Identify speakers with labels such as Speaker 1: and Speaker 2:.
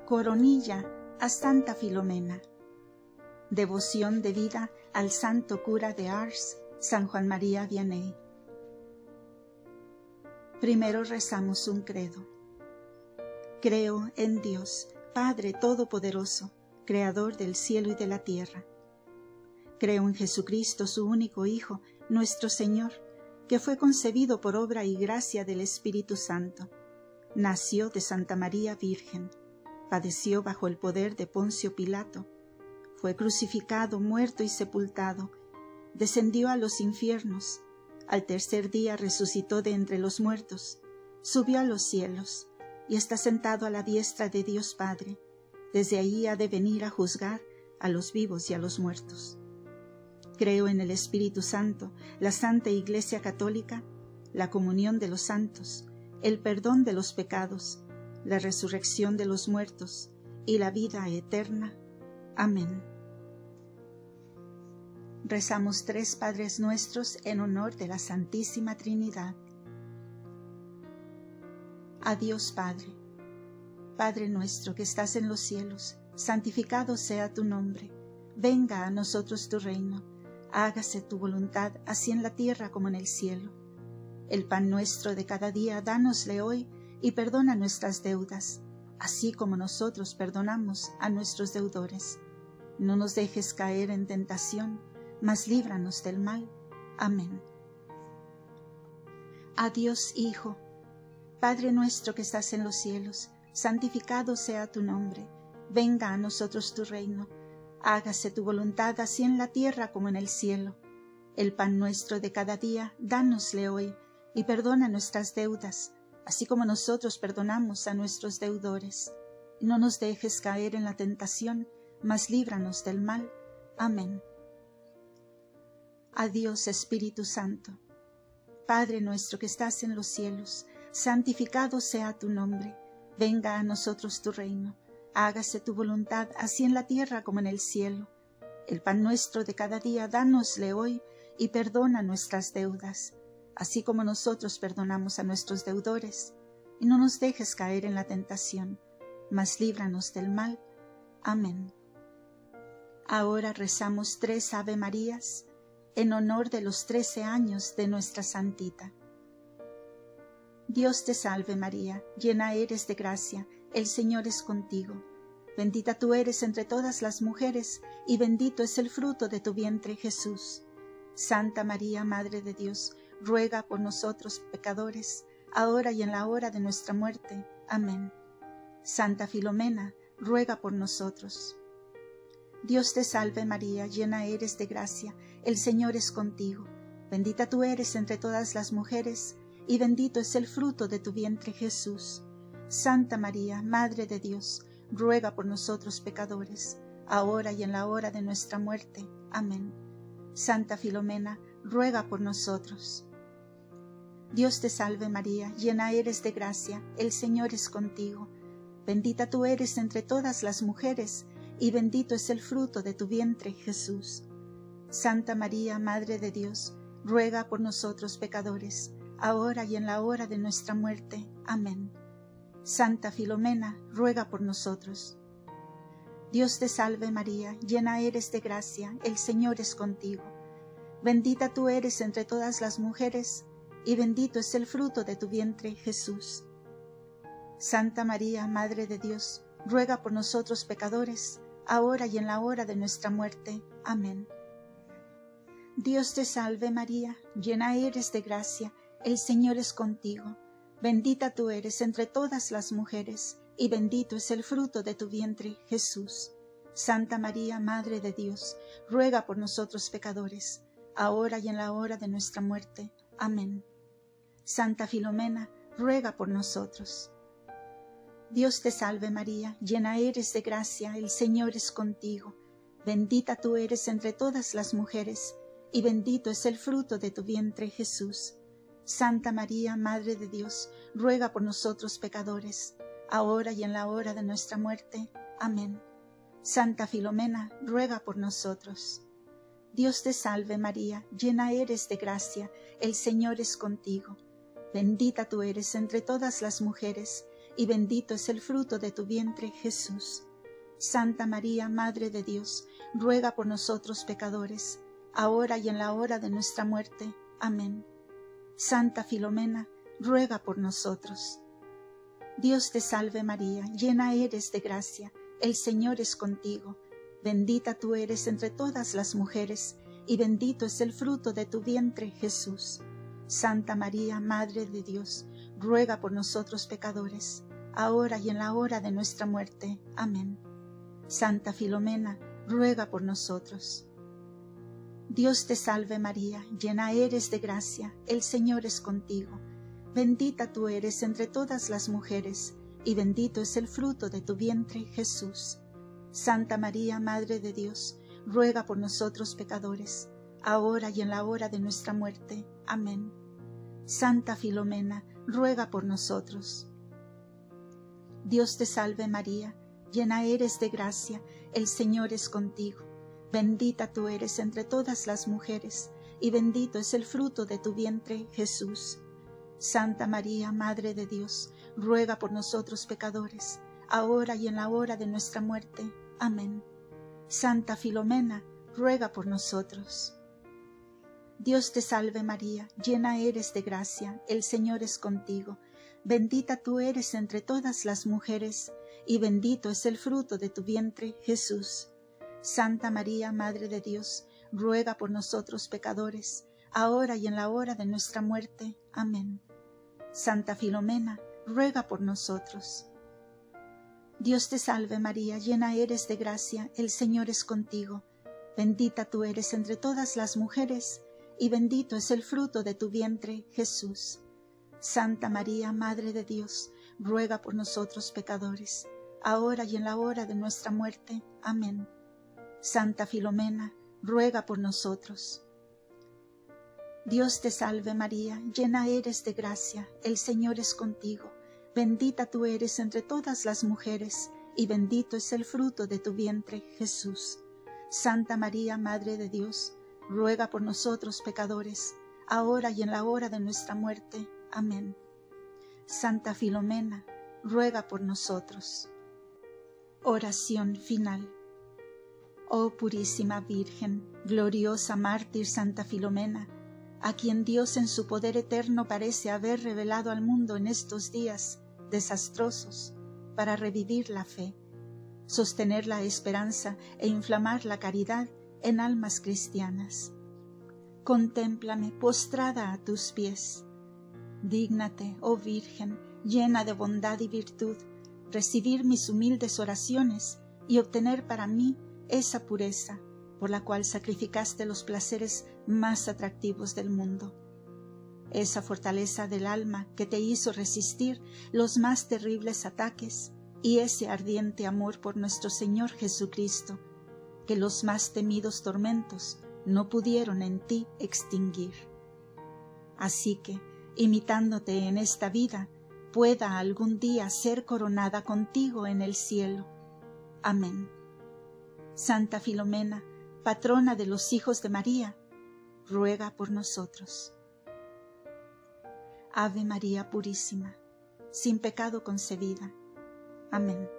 Speaker 1: Coronilla a Santa Filomena. Devoción de vida al santo cura de Ars, San Juan María Vianney. Primero rezamos un credo. Creo en Dios, Padre Todopoderoso, Creador del cielo y de la tierra. Creo en Jesucristo, su único Hijo, nuestro Señor, que fue concebido por obra y gracia del Espíritu Santo. Nació de Santa María Virgen. Padeció bajo el poder de Poncio Pilato. Fue crucificado, muerto y sepultado. Descendió a los infiernos. Al tercer día resucitó de entre los muertos. Subió a los cielos y está sentado a la diestra de Dios Padre. Desde allí ha de venir a juzgar a los vivos y a los muertos. Creo en el Espíritu Santo, la Santa Iglesia Católica, la comunión de los santos, el perdón de los pecados, la resurrección de los muertos y la vida eterna. Amén. Rezamos 3 Padres Nuestros en honor de la Santísima Trinidad. A Dios Padre. Padre nuestro que estás en los cielos, santificado sea tu nombre. Venga a nosotros tu reino. Hágase tu voluntad, así en la tierra como en el cielo. El pan nuestro de cada día, dánosle hoy, y perdona nuestras deudas, así como nosotros perdonamos a nuestros deudores. No nos dejes caer en tentación, mas líbranos del mal. Amén. A Dios Hijo. Padre nuestro que estás en los cielos, santificado sea tu nombre. Venga a nosotros tu reino. Hágase tu voluntad, así en la tierra como en el cielo. El pan nuestro de cada día, dánosle hoy, y perdona nuestras deudas, así como nosotros perdonamos a nuestros deudores. No nos dejes caer en la tentación, mas líbranos del mal. Amén. Adiós, Espíritu Santo. Padre nuestro que estás en los cielos, santificado sea tu nombre. Venga a nosotros tu reino. Hágase tu voluntad, así en la tierra como en el cielo. El pan nuestro de cada día, dánosle hoy, y perdona nuestras deudas, así como nosotros perdonamos a nuestros deudores, y no nos dejes caer en la tentación, mas líbranos del mal. Amén. Ahora rezamos 3 Ave Marías, en honor de los 13 años de nuestra Santita. Dios te salve María, llena eres de gracia, el Señor es contigo. Bendita tú eres entre todas las mujeres, y bendito es el fruto de tu vientre Jesús. Santa María, Madre de Dios, ruega por nosotros pecadores, ahora y en la hora de nuestra muerte. Amén. Santa Filomena, ruega por nosotros. Dios te salve María, llena eres de gracia, el Señor es contigo. Bendita tú eres entre todas las mujeres, y bendito es el fruto de tu vientre Jesús. Santa María, Madre de Dios, ruega por nosotros pecadores, ahora y en la hora de nuestra muerte. Amén. Santa Filomena, ruega por nosotros. Dios te salve María, llena eres de gracia, el Señor es contigo. Bendita tú eres entre todas las mujeres, y bendito es el fruto de tu vientre Jesús. Santa María, Madre de Dios, ruega por nosotros pecadores, ahora y en la hora de nuestra muerte. Amén. Santa Filomena, ruega por nosotros. Dios te salve María, llena eres de gracia, el Señor es contigo. Bendita tú eres entre todas las mujeres, y bendito es el fruto de tu vientre Jesús. Santa María, Madre de Dios, ruega por nosotros pecadores, ahora y en la hora de nuestra muerte. Amén. Dios te salve María, llena eres de gracia, el Señor es contigo. Bendita tú eres entre todas las mujeres, y bendito es el fruto de tu vientre, Jesús. Santa María, Madre de Dios, ruega por nosotros pecadores, ahora y en la hora de nuestra muerte. Amén. Santa Filomena, ruega por nosotros. Dios te salve María, llena eres de gracia, el Señor es contigo. Bendita tú eres entre todas las mujeres, y bendito es el fruto de tu vientre, Jesús. Santa María, Madre de Dios, ruega por nosotros pecadores, ahora y en la hora de nuestra muerte. Amén. Santa Filomena, ruega por nosotros. Dios te salve María, llena eres de gracia, el Señor es contigo. Bendita tú eres entre todas las mujeres, y bendito es el fruto de tu vientre, Jesús. Santa María, Madre de Dios, ruega por nosotros pecadores, ahora y en la hora de nuestra muerte. Amén. Santa Filomena, ruega por nosotros. Dios te salve María, llena eres de gracia, el Señor es contigo. Bendita tú eres entre todas las mujeres, y bendito es el fruto de tu vientre, Jesús. Santa María, Madre de Dios, ruega por nosotros pecadores, ahora y en la hora de nuestra muerte. Amén. Santa Filomena, ruega por nosotros. Dios te salve María, llena eres de gracia, el Señor es contigo. Bendita tú eres entre todas las mujeres, y bendito es el fruto de tu vientre, Jesús. Santa María, Madre de Dios, ruega por nosotros pecadores, ahora y en la hora de nuestra muerte. Amén. Santa Filomena, ruega por nosotros. Dios te salve María, llena eres de gracia, el Señor es contigo. Bendita tú eres entre todas las mujeres, y bendito es el fruto de tu vientre, Jesús. Santa María, Madre de Dios, ruega por nosotros pecadores, ahora y en la hora de nuestra muerte. Amén. Santa Filomena, ruega por nosotros. Dios te salve María, llena eres de gracia, el Señor es contigo. Bendita tú eres entre todas las mujeres, y bendito es el fruto de tu vientre, Jesús. Santa María, Madre de Dios, ruega por nosotros pecadores, ahora y en la hora de nuestra muerte. Amén. Santa Filomena, ruega por nosotros. Dios te salve María, llena eres de gracia, el Señor es contigo. Bendita tú eres entre todas las mujeres, y bendito es el fruto de tu vientre, Jesús. Santa María, Madre de Dios, ruega por nosotros pecadores, ahora y en la hora de nuestra muerte. Amén. Santa Filomena, ruega por nosotros. Dios te salve María, llena eres de gracia, el Señor es contigo. Bendita tú eres entre todas las mujeres, y bendito es el fruto de tu vientre, Jesús. Santa María, Madre de Dios, ruega por nosotros pecadores, ahora y en la hora de nuestra muerte. Amén. Santa Filomena, ruega por nosotros. Oración final. Oh purísima Virgen, gloriosa mártir Santa Filomena, a quien Dios en su poder eterno parece haber revelado al mundo en estos días desastrosos para revivir la fe, sostener la esperanza e inflamar la caridad en almas cristianas. Contémplame postrada a tus pies. Dígnate, oh Virgen, llena de bondad y virtud, recibir mis humildes oraciones y obtener para mí esa pureza por la cual sacrificaste los placeres más atractivos del mundo, esa fortaleza del alma que te hizo resistir los más terribles ataques y ese ardiente amor por nuestro Señor Jesucristo, que los más temidos tormentos no pudieron en ti extinguir. Así que, imitándote en esta vida, pueda algún día ser coronada contigo en el cielo. Amén. Santa Filomena, patrona de los hijos de María, ruega por nosotros. Ave María Purísima, sin pecado concebida. Amén.